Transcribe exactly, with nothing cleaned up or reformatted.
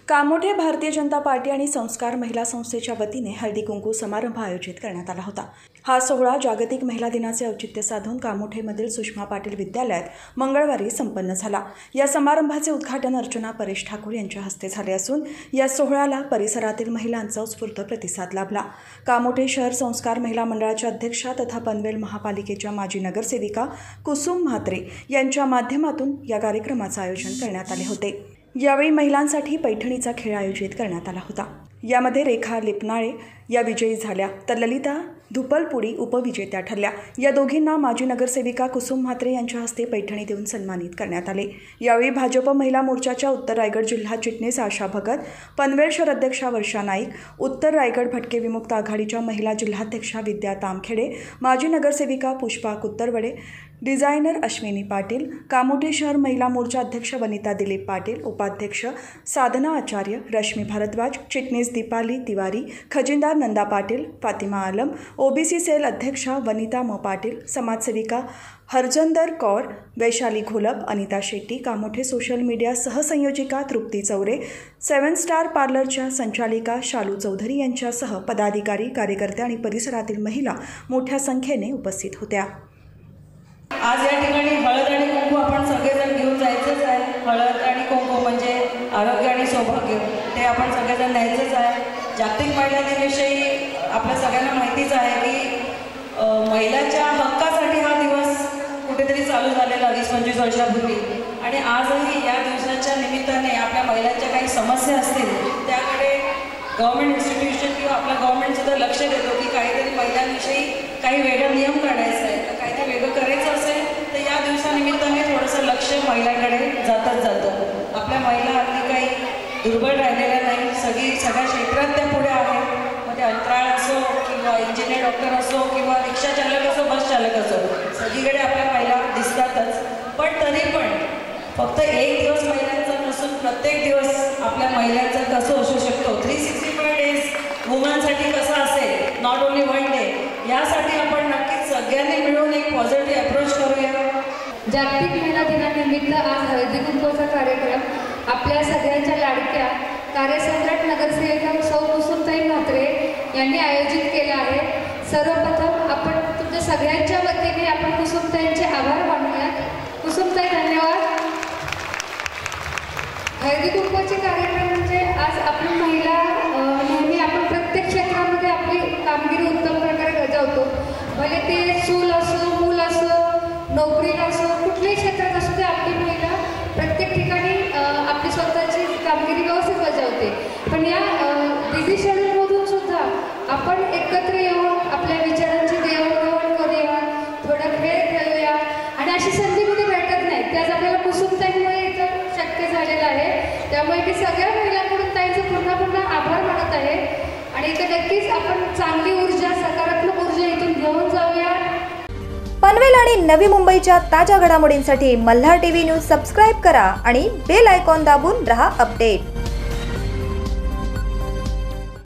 Kamothe Bharatiya Janata party आणि संस्कार महिला संस्थेच्या वतीने हळदी कुंकू समारंभ आयोजित करण्यात आला होता। हा सोहळा जागतिक महिला दिनाचे औचित्य साधून कामोठेमधील सुषमा पाटील विद्यालयात मंगळवारी संपन्न झाला। या समारंभाचे उद्घाटन अर्चना परेश ठाकूर यांच्या हस्ते झाले असून या सोहळ्याला परिसरातील महिलांचा उत्स्फूर्त प्रतिसाद लाभला। कामोठे शहर संस्कार महिला मंडळाच्या अध्यक्षा तथा पनवेल महापालिकेच्या माजी नगरसेविका कुसुम म्हात्रे यांच्या माध्यमातून या कार्यक्रमाचे आयोजन करण्यात आले होते। यावेळी महिलांसाठी पैठणीचा खेळ आयोजित करण्यात आला होता। यामध्ये रेखा लिपनाळे या विजयी झाल्या तर ललिता धुपलपुडी उपविजेत्या ठरल्या। या दोघींना माजी नगरसेविका कुसुम म्हात्रे यांच्या हस्ते पैठणी देऊन सन्मानित करण्यात आले। यावेळी भाजप महिला मोर्चाच्या उत्तर रायगड जिल्हा चिटणीस आशा भगत, पनवेल शहर अध्यक्षा वर्षा नाईक, उत्तर रायगड भटके विमुक्त आघाडीच्या महिला जिल्हाध्यक्षा विद्या तामखेडे, माजी नगरसेविका पुष्पा कुत्तरवडे, डिझायनर अश्विनी पाटील, कामोठे शहर महिला मोर्चा अध्यक्ष वनिता दिलीप पाटील, उपाध्यक्ष साधना आचार्य, रश्मी भारद्वाज, चिटणीस दीपाली तिवारी, खजिनदार नंदा पाटील, फातिमा आलम, ओबीसी सेल अध्यक्षा वनिता म पाटील, समाजसेविका हरजंदर कौर, वैशाली घोलप, अनिता शेट्टी, कामोठे सोशल मीडिया सहसंयोजिका तृप्ती चौरे, सेवन स्टार पार्लरच्या संचालिका शालू चौधरी यांच्यासह पदाधिकारी, कार्यकर्ते आणि परिसरातील महिला मोठ्या संख्येने उपस्थित होत्या। आज या ठिकाणी हळद आणि कुंकू आपण सगळेजण घेऊन जायचंच आहे। हळद आणि कुंकू म्हणजे आरोग्य आणि सौभाग्य, ते आपण सगळेजण न्यायचंच आहे। जागतिक महिला दिनाविषयी आपल्या सगळ्यांना माहितीच आहे की महिलांच्या हक्कासाठी हा दिवस कुठेतरी चालू झालेला वीस पंचवीस वर्षापूर्वी, आणि आजही या दिवसाच्या निमित्ताने आपल्या महिलांच्या काही समस्या असतील त्याकडे गव्हर्नमेंट इन्स्टिट्यूशन किंवा आपला गव्हर्नमेंटसुद्धा लक्ष देतो की काहीतरी महिलांविषयी काही वेगळा नियम काढायचा आहे, काहीतरी वेगळं करायचं असेल तर या दिवसानिमित्ताने थोडंसं लक्ष महिलांकडे जातच जातं। आपल्या महिला हल्ली काही दुर्बळ राहिलेल्या नाही, सगळी सगळ्या क्षेत्रात त्या पुढे आहेत। मग ते अंतराळ असो किंवा इंजिनियर डॉक्टर असो किंवा रिक्षा चालक असो बस चालक असो, सगळीकडे आपल्या महिला दिसतातच। पण तरी पण फक्त एक दिवस महिलांचा नसून प्रत्येक दिवस आपल्या महिलांचा कसं असू शकतो, थ्री सिक्स्टी फाय डेज वुमनसाठी कसं असेल, नॉट ओन्ली वन डे, यासाठी आपण नक्कीच सगळ्यांनी मिळून एक पॉझिटिव्ह अप्रोच करूया। जागतिक महिला दिनानिमित्त आज हळदी कुंकूचा कार्यक्रम आपल्या सगळ्यांच्या लाडक्या कार्यसम्राट नगरसेविका सौ कुसुमताई म्हात्रे यांनी आयोजित केला आहे। सर्वप्रथम आपण तुमच्या सगळ्यांच्या वतीने आपण कुसुमताईंचे आभार मानूया। कुसुमताई धन्यवाद। हळदी कुंकूचे कार्यक्रम म्हणजे आज आपली महिला नेहमी आपण प्रत्येक क्षेत्रामध्ये आपली कामगिरी उत्तम प्रकारे बजावतो, भले ते चूल असो, मूल असो, नोकरीला असो, कुठल्याही क्षेत्रात असो ते आपली महिला प्रत्येक ठिकाणी आपली स्वतःची कामगिरी व्यवस्थित बजावते। पण या बिझी शेड्यूलमधून सुद्धा आपण एकत्र येऊन आपल्या विचारांची देवाणघेवाण करूया, थोडा खेळ खेळूया, आणि अशी संधी कुठे भेटत नाही, त्याच आपल्याला कुसुमताईंमुळे इथं शक्य झालेलं आहे। त्यामुळे मी सगळ्या महिलांकडून ताईंचे पुन्हा पुन्हा आभार मानत आहे, आणि इथं नक्कीच आपण चांगली ऊर्जा, सकारात्मक ऊर्जा इथून घेऊन जाऊया। पनवेल आणि नवी मुंबईच्या ताज्या घडामोडींसाठी मल्हार टीव्ही न्यूज सबस्क्राईब करा आणि बेल आयकॉन दाबून रहा अपडेट।